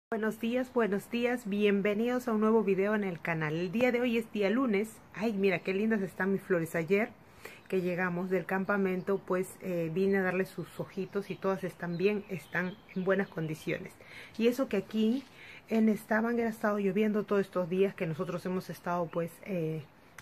Buenos días, bienvenidos a un nuevo video en el canal. El día de hoy es día lunes. Ay, mira qué lindas están mis flores. Ayer que llegamos del campamento, pues vine a darle sus ojitos y todas están bien, están en buenas condiciones. Y eso que aquí en Stavanger ha estado lloviendo todos estos días que nosotros hemos estado pues en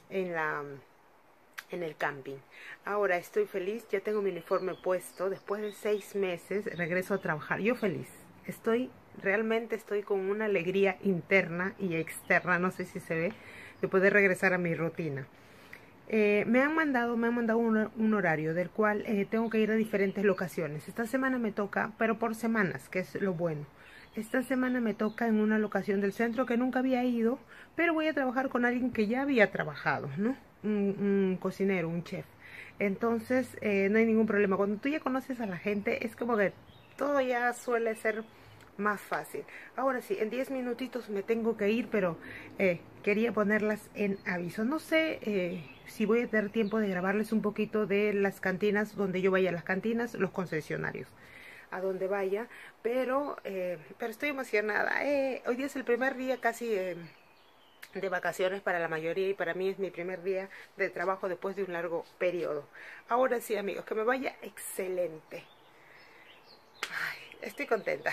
el camping. Ahora estoy feliz, ya tengo mi uniforme puesto. Después de 6 meses regreso a trabajar. Yo feliz. Realmente estoy con una alegría interna y externa, no sé si se ve, de poder regresar a mi rutina. Me han mandado un horario del cual tengo que ir a diferentes locaciones. Esta semana me toca, pero por semanas, que es lo bueno. Esta semana me toca en una locación del centro que nunca había ido, pero voy a trabajar con alguien que ya había trabajado, ¿no? Un cocinero, un chef. Entonces no hay ningún problema. Cuando tú ya conoces a la gente, es como que todo ya suele ser más fácil. Ahora sí, en 10 minutitos me tengo que ir, pero quería ponerlas en aviso. No sé si voy a tener tiempo de grabarles un poquito de las cantinas, donde yo vaya, las cantinas, los concesionarios, a donde vaya, pero estoy emocionada. Hoy día es el primer día casi de vacaciones para la mayoría, y para mí es mi primer día de trabajo después de un largo periodo. Ahora sí, amigos, que me vaya excelente. Ay, estoy contenta.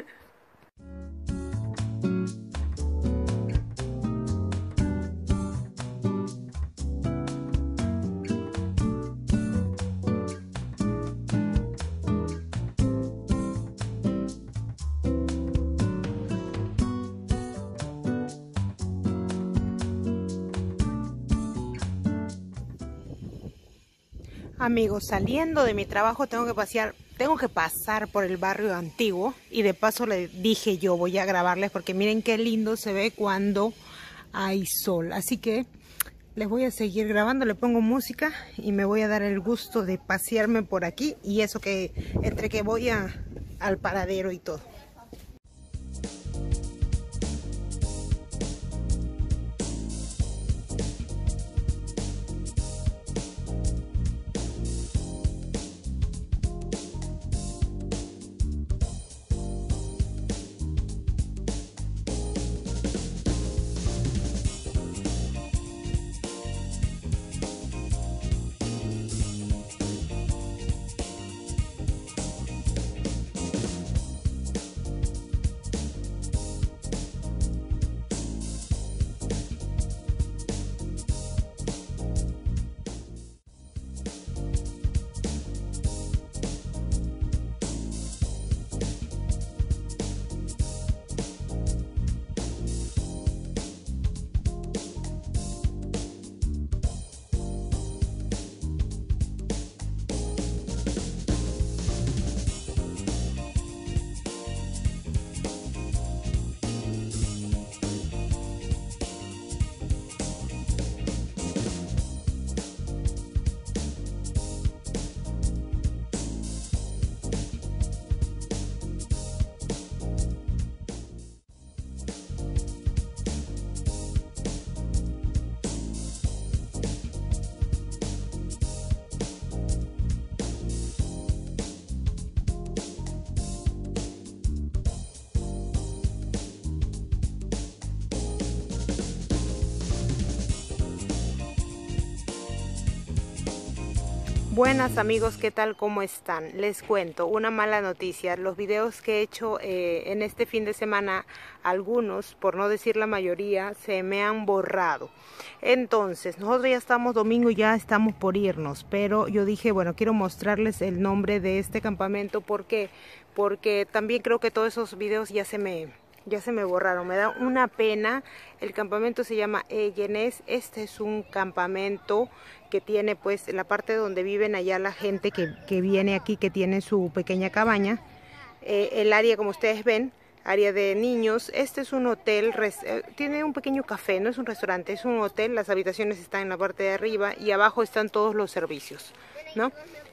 Amigos, saliendo de mi trabajo tengo que pasar por el barrio antiguo, y de paso le dije yo voy a grabarles porque miren qué lindo se ve cuando hay sol. Así que les voy a seguir grabando, le pongo música y me voy a dar el gusto de pasearme por aquí, y eso que entre que voy al paradero y todo. Buenas amigos, ¿qué tal? ¿Cómo están? Les cuento una mala noticia. Los videos que he hecho en este fin de semana, algunos, por no decir la mayoría, se me han borrado. Entonces, nosotros ya estamos domingo, ya estamos por irnos, pero yo dije, bueno, quiero mostrarles el nombre de este campamento. ¿Por qué? Porque también creo que todos esos videos ya se me borraron, me da una pena. El campamento se llama Egenes. Este es un campamento que tiene pues la parte donde viven allá la gente que viene aquí, que tiene su pequeña cabaña. El área, como ustedes ven, área de niños. Este es un hotel, tiene un pequeño café, no es un restaurante, es un hotel. Las habitaciones están en la parte de arriba y abajo están todos los servicios, ¿no?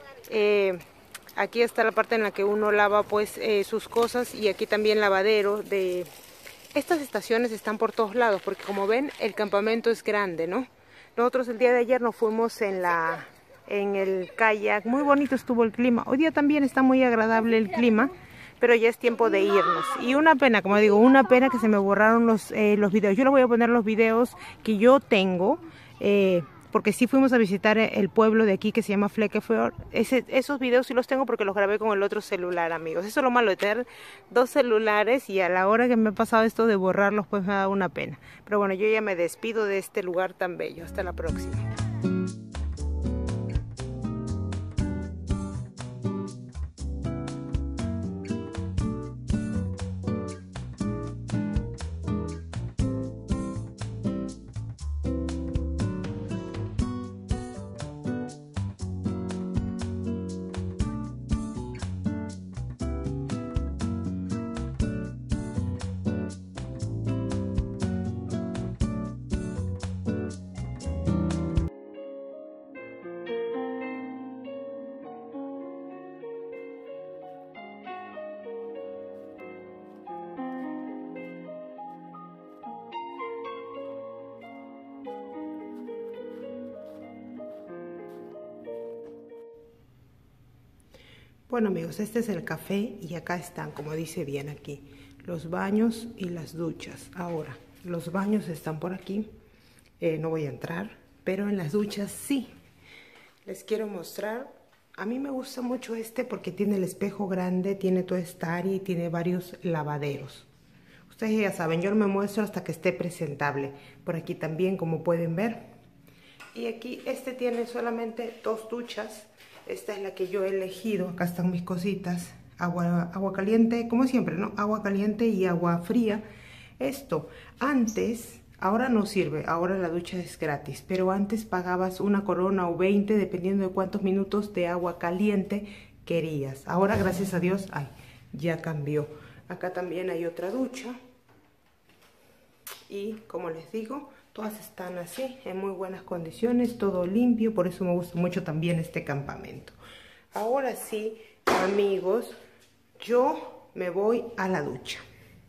Aquí está la parte en la que uno lava pues sus cosas, y aquí también lavadero. Estas estaciones están por todos lados porque, como ven, el campamento es grande, ¿no? Nosotros el día de ayer nos fuimos en el kayak. Muy bonito estuvo el clima. Hoy día también está muy agradable el clima, pero ya es tiempo de irnos. Y una pena, como digo, una pena que se me borraron los videos. Yo les voy a poner los videos que yo tengo, porque sí fuimos a visitar el pueblo de aquí que se llama Flekkefjord. Esos videos sí los tengo porque los grabé con el otro celular, amigos. Eso es lo malo de tener dos celulares, y a la hora que me ha pasado esto de borrarlos, pues me ha dado una pena. Pero bueno, yo ya me despido de este lugar tan bello. Hasta la próxima. Bueno, amigos, este es el café y acá están, como dice bien aquí, los baños y las duchas. Ahora, los baños están por aquí, no voy a entrar, pero en las duchas sí. Les quiero mostrar, a mí me gusta mucho este porque tiene el espejo grande, tiene toda esta área y tiene varios lavaderos. Ustedes ya saben, yo no me muestro hasta que esté presentable. Por aquí también, como pueden ver. Y aquí este tiene solamente 2 duchas. Esta es la que yo he elegido. Acá están mis cositas. Agua caliente, como siempre, ¿no? Agua caliente y agua fría. Esto, antes, ahora no sirve. Ahora la ducha es gratis. Pero antes pagabas 1 corona o 20, dependiendo de cuántos minutos de agua caliente querías. Ahora, gracias a Dios, ay, ya cambió. Acá también hay otra ducha. Y, como les digo, todas están así, en muy buenas condiciones, todo limpio, por eso me gusta mucho también este campamento. Ahora sí, amigos, yo me voy a la ducha.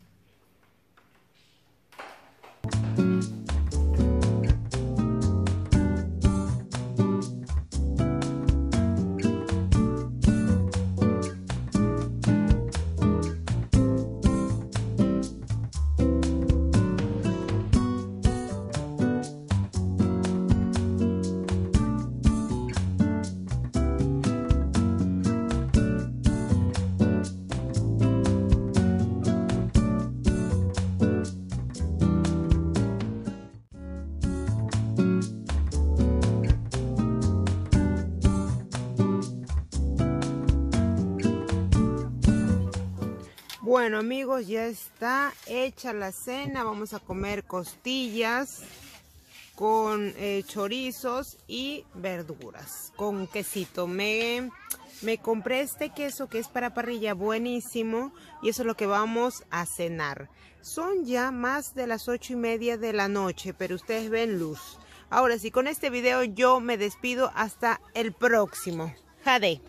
Bueno, amigos, ya está hecha la cena. Vamos a comer costillas con chorizos y verduras con quesito. Me compré este queso que es para parrilla, buenísimo, y eso es lo que vamos a cenar. Son ya más de las 8:30 de la noche, pero ustedes ven luz. Ahora sí, con este video yo me despido hasta el próximo. Jade.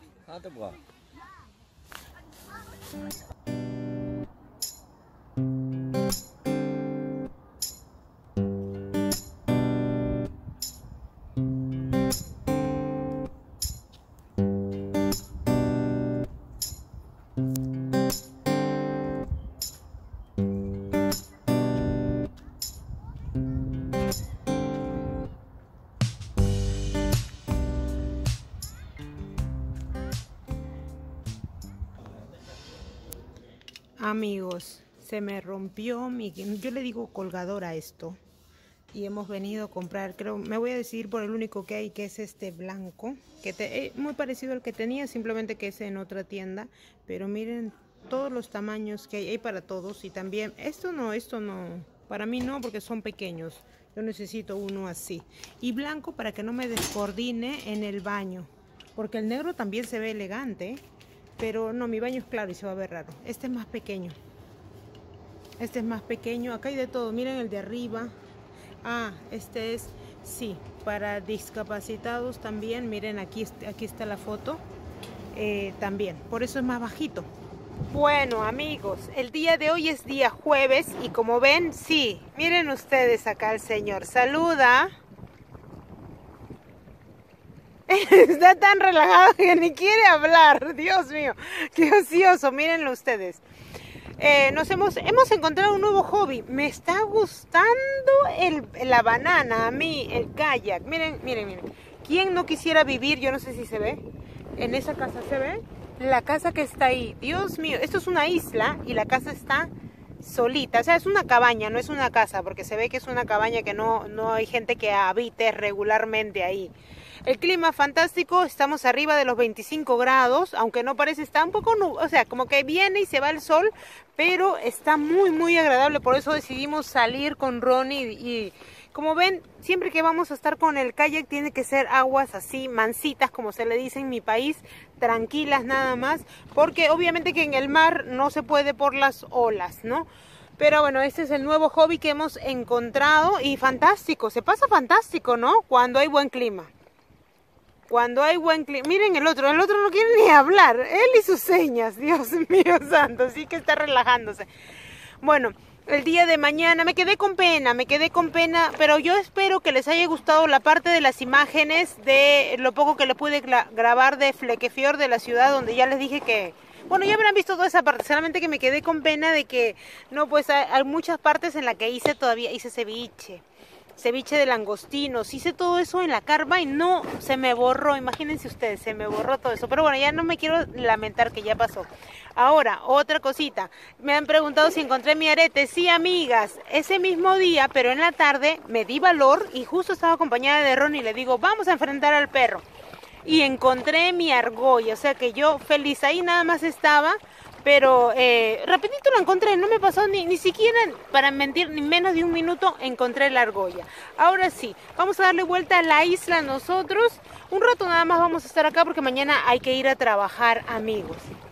Amigos, se me rompió yo le digo colgador a esto, y hemos venido a comprar, creo, me voy a decidir por el único que hay, que es este blanco, que muy parecido al que tenía, simplemente que es en otra tienda, pero miren todos los tamaños que hay para todos. Y también, esto no, para mí no, porque son pequeños, yo necesito uno así, y blanco para que no me descoordine en el baño, porque el negro también se ve elegante, pero no, mi baño es claro y se va a ver raro. Este es más pequeño. Este es más pequeño. Acá hay de todo. Miren el de arriba. Ah, este es, sí, para discapacitados también. Miren, aquí está la foto. También. Por eso es más bajito. Bueno, amigos, el día de hoy es día jueves. Y como ven, sí, miren ustedes acá el señor. Saluda. Está tan relajado que ni quiere hablar. Dios mío, qué ocioso, mírenlo ustedes. Hemos encontrado un nuevo hobby. Me está gustando la banana, a mí, el kayak. Miren. ¿Quién no quisiera vivir? Yo no sé si se ve. En esa casa, ¿se ve? La casa que está ahí. Dios mío, esto es una isla y la casa está solita. O sea, es una cabaña, no es una casa, porque se ve que es una cabaña que no hay gente que habite regularmente ahí. El clima fantástico, estamos arriba de los 25 grados, aunque no parece, está un poco, o sea, como que viene y se va el sol, pero está muy agradable, por eso decidimos salir con Ronnie y como ven, siempre que vamos a estar con el kayak tiene que ser aguas así, mansitas, como se le dice en mi país, tranquilas nada más, porque obviamente que en el mar no se puede por las olas, ¿no? Pero bueno, este es el nuevo hobby que hemos encontrado y fantástico, se pasa fantástico, ¿no? Cuando hay buen clima. Cuando hay buen clima, miren el otro no quiere ni hablar, él y sus señas, Dios mío santo, sí que está relajándose. Bueno, el día de mañana me quedé con pena, pero yo espero que les haya gustado la parte de las imágenes de lo poco que le pude grabar de Flekkefjord, de la ciudad, donde ya les dije que, bueno, ya habrán visto toda esa parte, solamente que me quedé con pena de que, no, pues hay muchas partes en las que hice ceviche de langostinos, hice todo eso en la carva y no, se me borró, imagínense ustedes, se me borró todo eso, pero bueno, ya no me quiero lamentar que ya pasó. Ahora, otra cosita, me han preguntado si encontré mi arete. Sí, amigas, ese mismo día, pero en la tarde, me di valor y justo estaba acompañada de Ron y le digo, vamos a enfrentar al perro. Y encontré mi argolla, o sea que yo feliz, ahí nada más estaba, pero rapidito lo encontré, no me pasó ni siquiera, para mentir, ni menos de un minuto encontré la argolla. Ahora sí, vamos a darle vuelta a la isla nosotros, un rato nada más vamos a estar acá porque mañana hay que ir a trabajar, amigos.